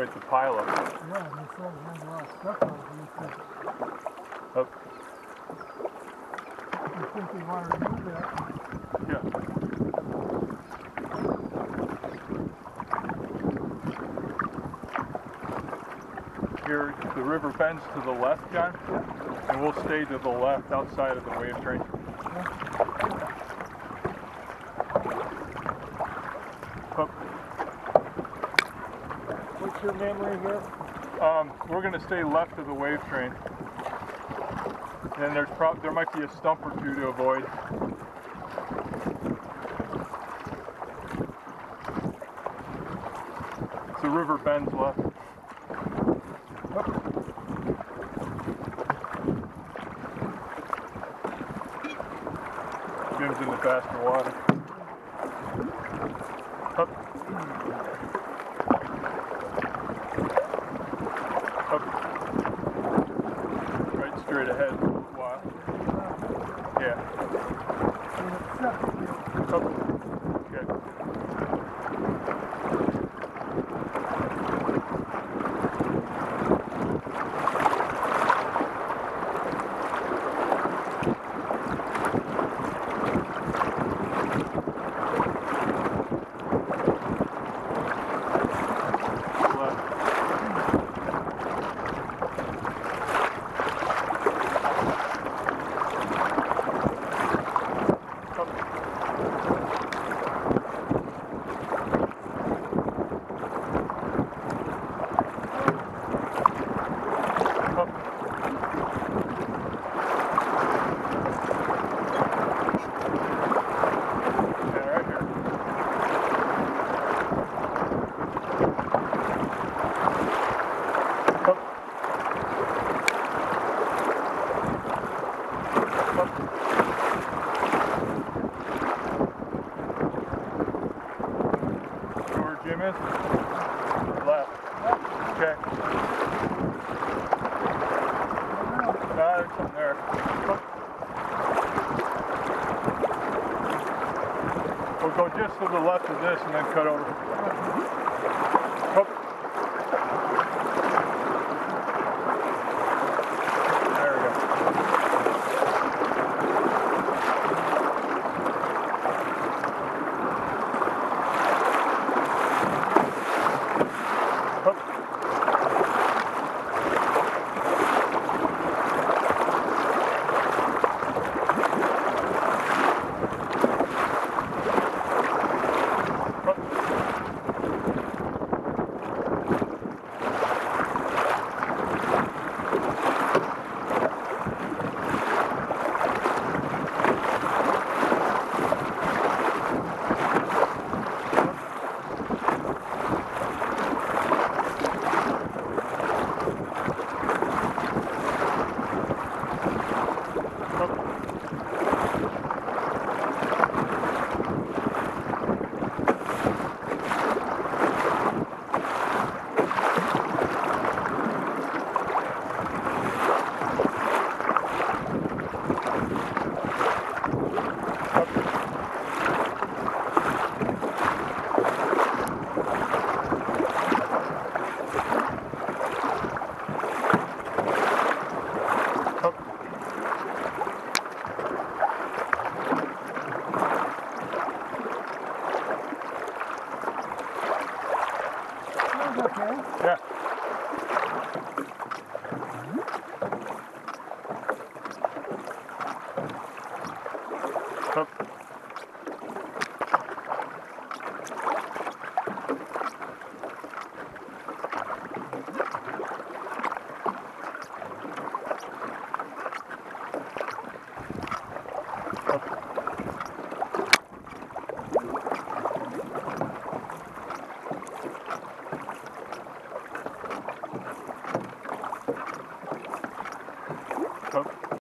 it's a pileup. Yeah, they said there's a lot of stuff out here. Oh. You think they want to remove that? Yeah. Here, the river bends to the left, John, Yeah. and we'll stay to the left outside of the wave train. Oh. What's your memory here? We're going to stay left of the wave train. And there might be a stump or two to avoid. The river bends left. Jim's in the faster water. Up. Up. Right straight ahead for a while. Yeah. Up. Okay. Jim is? Left. Okay. There's something there. We'll go just to the left of this and then cut over.